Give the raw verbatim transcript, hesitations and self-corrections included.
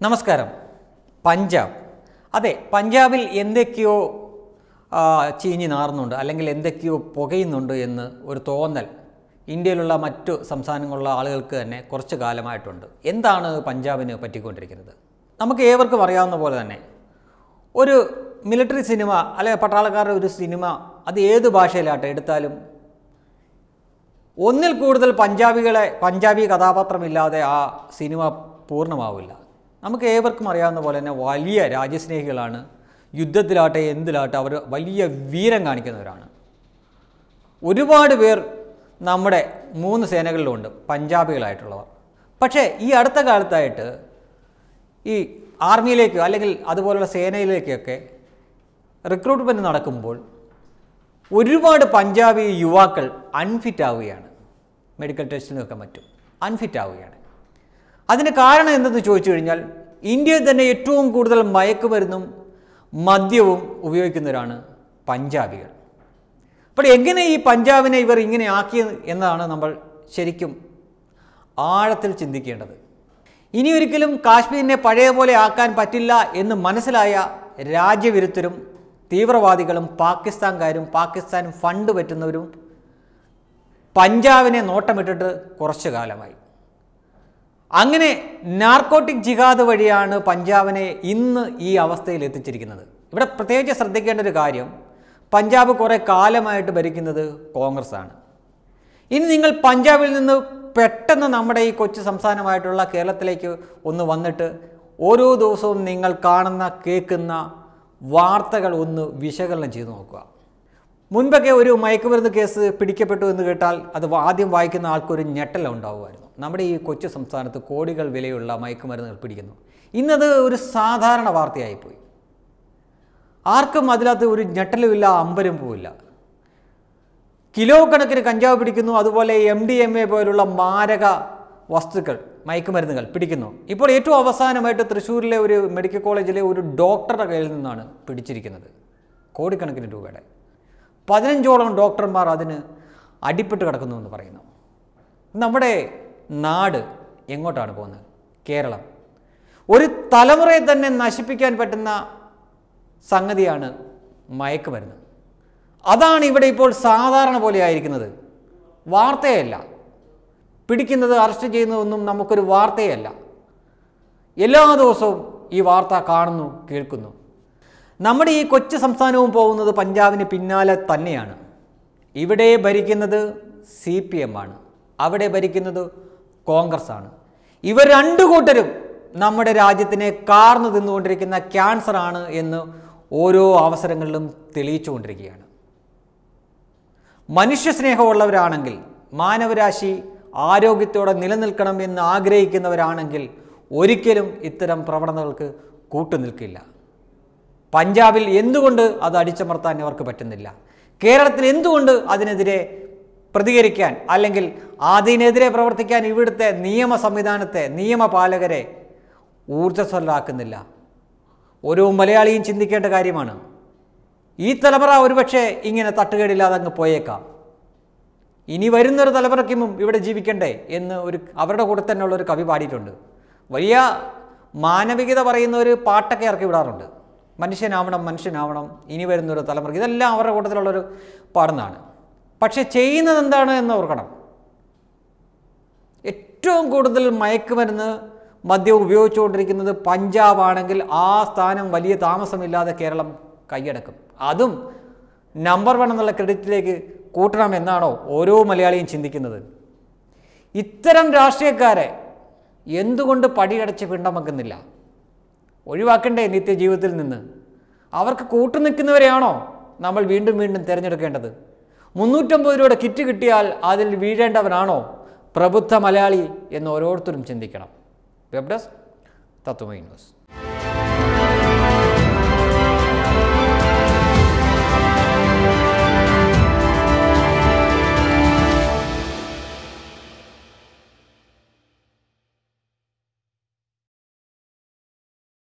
നമസ്കാരം. പഞ്ചാബ്. അതെ, പഞ്ചാബിൽ എന്തൊക്കെയോ ചീഞ്ഞ് നാറുന്നുണ്ട്, അല്ലെങ്കിൽ എന്തൊക്കെയോ പുകയുന്നുണ്ട് എന്ന് ഒരു തോന്നൽ ഇന്ത്യയിലുള്ള മറ്റു സംസ്ഥാനങ്ങളിലുള്ള ആളുകൾക്ക് തന്നെ കുറച്ച് കാലമായിട്ടുണ്ട്. എന്താണ് പഞ്ചാബിന് പറ്റിക്കൊണ്ടിരിക്കുന്നത്? നമുക്ക് ഏവർക്കും അറിയാവുന്ന പോലെ തന്നെ ഒരു മിലിറ്ററി സിനിമ അല്ലെങ്കിൽ പട്ടാളക്കാരുടെ ഒരു സിനിമ, അത് ഏത് ഭാഷയിലാട്ടെ എടുത്താലും ഒന്നിൽ കൂടുതൽ പഞ്ചാബികളെ പഞ്ചാബി കഥാപാത്രമില്ലാതെ ആ സിനിമ പൂർണ്ണമാവില്ല. നമുക്ക് ഏവർക്കും അറിയാവുന്ന പോലെ തന്നെ വലിയ രാജ്യസ്നേഹികളാണ്. യുദ്ധത്തിലാട്ടെ എന്തിലാട്ടെ അവർ വലിയ വീരം കാണിക്കുന്നവരാണ്. ഒരുപാട് പേർ നമ്മുടെ മൂന്ന് സേനകളിലുണ്ട് പഞ്ചാബികളായിട്ടുള്ളവർ. പക്ഷേ ഈ അടുത്ത കാലത്തായിട്ട് ഈ ആർമിയിലേക്ക് അല്ലെങ്കിൽ അതുപോലുള്ള സേനയിലേക്കൊക്കെ റിക്രൂട്ട്മെൻറ്റ് നടക്കുമ്പോൾ ഒരുപാട് പഞ്ചാബി യുവാക്കൾ അൺഫിറ്റ് ആവുകയാണ്. മെഡിക്കൽ ടെസ്റ്റിനൊക്കെ മറ്റും അൺഫിറ്റ് ആവുകയാണ്. അതിന് കാരണം എന്തെന്ന് ചോദിച്ചു കഴിഞ്ഞാൽ, ഇന്ത്യയിൽ തന്നെ ഏറ്റവും കൂടുതൽ മയക്കുമരുന്നും മദ്യവും ഉപയോഗിക്കുന്നവരാണ് പഞ്ചാബികൾ. അപ്പോൾ എങ്ങനെ ഈ പഞ്ചാബിനെ ഇവർ ഇങ്ങനെ ആക്കിയത് എന്നതാണ് നമ്മൾ ശരിക്കും ആഴത്തിൽ ചിന്തിക്കേണ്ടത്. ഇനി ഒരിക്കലും കാശ്മീരിനെ പഴയ പോലെ ആക്കാൻ പറ്റില്ല എന്ന് മനസ്സിലായ രാജ്യവിരുദ്ധരും തീവ്രവാദികളും പാകിസ്ഥാൻകാരും പാകിസ്ഥാൻ ഫണ്ട് പറ്റുന്നവരും പഞ്ചാബിനെ നോട്ടമിട്ടിട്ട് കുറച്ചു കാലമായി. അങ്ങനെ നാർക്കോട്ടിക് ജിഹാദ് വഴിയാണ് പഞ്ചാബിനെ ഇന്ന് ഈ അവസ്ഥയിൽ എത്തിച്ചിരിക്കുന്നത്. ഇവിടെ പ്രത്യേകിച്ച് ശ്രദ്ധിക്കേണ്ട ഒരു കാര്യം, പഞ്ചാബ് കുറേ കാലമായിട്ട് ഭരിക്കുന്നത് കോൺഗ്രസ് ആണ്. ഇനി നിങ്ങൾ പഞ്ചാബിൽ നിന്ന് പെട്ടെന്ന് നമ്മുടെ ഈ കൊച്ചു സംസ്ഥാനമായിട്ടുള്ള കേരളത്തിലേക്ക് ഒന്ന് വന്നിട്ട് ഓരോ ദിവസവും നിങ്ങൾ കാണുന്ന കേൾക്കുന്ന വാർത്തകൾ ഒന്ന് വിശകലനം ചെയ്ത് നോക്കുക. മുൻപൊക്കെ ഒരു മയക്കുമരുന്ന് കേസ് പിടിക്കപ്പെട്ടു എന്ന് കേട്ടാൽ അത് ആദ്യം വായിക്കുന്ന ആൾക്കൊരു ഞെട്ടൽ ഉണ്ടാവുമായിരുന്നു. നമ്മുടെ ഈ കൊച്ചു സംസ്ഥാനത്ത് കോടികൾ വിലയുള്ള മയക്കുമരുന്നുകൾ പിടിക്കുന്നു. ഇന്നത് ഒരു സാധാരണ വാർത്തയായിപ്പോയി. ആർക്കും അതിനകത്ത് ഒരു ഞെട്ടലുമില്ല, അമ്പരം പോവില്ല. കിലോ കണക്കിന് കഞ്ചാവ് പിടിക്കുന്നു, അതുപോലെ എം ഡി എം എ പോലുള്ള മാരക വസ്തുക്കൾ മയക്കുമരുന്നുകൾ പിടിക്കുന്നു. ഇപ്പോൾ ഏറ്റവും അവസാനമായിട്ട് തൃശ്ശൂരിലെ ഒരു മെഡിക്കൽ കോളേജിലെ ഒരു ഡോക്ടറുടെ കയ്യിൽ നിന്നാണ് പിടിച്ചിരിക്കുന്നത് കോടിക്കണക്കിന് രൂപയുടെ. പതിനഞ്ചോളം ഡോക്ടർമാർ അതിന് അടിപ്പെട്ട് കിടക്കുന്നു എന്ന് പറയുന്നു. നമ്മുടെ നാട് എങ്ങോട്ടാണ് പോകുന്നത്? കേരളം. ഒരു തലമുറയെ തന്നെ നശിപ്പിക്കാൻ പറ്റുന്ന സംഗതിയാണ് മയക്കുമരുന്ന്. അതാണ് ഇവിടെ ഇപ്പോൾ സാധാരണ പോലെ ആയിരിക്കുന്നത്. വാർത്തയല്ല, പിടിക്കുന്നത് അറസ്റ്റ് ചെയ്യുന്നതൊന്നും നമുക്കൊരു വാർത്തയല്ല. എല്ലാ ദിവസവും ഈ വാർത്ത കാണുന്നു, കേൾക്കുന്നു. നമ്മുടെ ഈ കൊച്ചു സംസ്ഥാനവും പോകുന്നത് പഞ്ചാബിന് പിന്നാലെ തന്നെയാണ്. ഇവിടെ ഭരിക്കുന്നത് സി പി എം ആണ്, അവിടെ ഭരിക്കുന്നത് കോൺഗ്രസ് ആണ്. ഇവർ രണ്ടു കൂട്ടരും നമ്മുടെ രാജ്യത്തിനെ കാർന്നു തിന്നുകൊണ്ടിരിക്കുന്ന ക്യാൻസറാണ് എന്ന് ഓരോ അവസരങ്ങളിലും തെളിയിച്ചുകൊണ്ടിരിക്കുകയാണ്. മനുഷ്യസ്നേഹമുള്ളവരാണെങ്കിൽ, മാനവരാശി ആരോഗ്യത്തോടെ നിലനിൽക്കണം എന്ന് ആഗ്രഹിക്കുന്നവരാണെങ്കിൽ ഒരിക്കലും ഇത്തരം പ്രവണതകൾക്ക് കൂട്ടുനിൽക്കില്ല. പഞ്ചാബിൽ എന്തുകൊണ്ട് അത് അടിച്ചമർത്താൻ അവർക്ക് പറ്റുന്നില്ല? കേരളത്തിൽ എന്തുകൊണ്ട് അതിനെതിരെ പ്രതികരിക്കാൻ അല്ലെങ്കിൽ അതിനെതിരെ പ്രവർത്തിക്കാൻ ഇവിടുത്തെ നിയമ സംവിധാനത്തെ, നിയമപാലകരെ ഊർജ്ജസ്വലരാക്കുന്നില്ല? ഓരോ മലയാളിയും ചിന്തിക്കേണ്ട കാര്യമാണ്. ഈ തലമുറ ഒരുപക്ഷെ ഇങ്ങനെ തട്ടുകേടില്ലാതെ അങ്ങ് പോയേക്കാം. ഇനി വരുന്നൊരു തലമുറയ്ക്കും ഇവിടെ ജീവിക്കണ്ടേ എന്ന് ഒരു അവരുടെ കൂടെ തന്നെയുള്ളൊരു കവി പാടിയിട്ടുണ്ട്. വലിയ മാനവികത പറയുന്ന ഒരു പാട്ടൊക്കെ ഇറക്കി വിടാറുണ്ട്. മനുഷ്യനാവണം, മനുഷ്യനാവണം, ഇനി വരുന്നൊരു തലമുറ. ഇതെല്ലാം അവരുടെ കൂട്ടത്തിലുള്ളൊരു പാടുന്നതാണ്. പക്ഷെ ചെയ്യുന്നത് എന്താണ് എന്ന് ഓർക്കണം. ഏറ്റവും കൂടുതൽ മയക്കുമരുന്ന് മദ്യം ഉപയോഗിച്ചുകൊണ്ടിരിക്കുന്നത് പഞ്ചാബ് ആണെങ്കിൽ ആ സ്ഥാനം വലിയ താമസമില്ലാതെ കേരളം കൈയടക്കും. അതും നമ്പർ വൺ എന്നുള്ള ക്രെഡിറ്റിലേക്ക് കൂട്ടണമെന്നാണോ ഓരോ മലയാളിയും ചിന്തിക്കുന്നത്? ഇത്തരം രാഷ്ട്രീയക്കാരെ എന്തുകൊണ്ട് പടിയടച്ച് പിണ്ടമക്കുന്നില്ല? ഒഴിവാക്കണ്ടേ നിത്യജീവിതത്തിൽ നിന്ന്? അവർക്ക് കൂട്ടുനിൽക്കുന്നവരെയാണോ നമ്മൾ വീണ്ടും വീണ്ടും തിരഞ്ഞെടുക്കേണ്ടത്? മുന്നൂറ്റമ്പത് രൂപയുടെ കിറ്റ് കിട്ടിയാൽ അതിൽ വീഴേണ്ടവനാണോ പ്രബുദ്ധ മലയാളി എന്ന് ഓരോരുത്തരും ചിന്തിക്കണം. Web desk Tatwamayi news.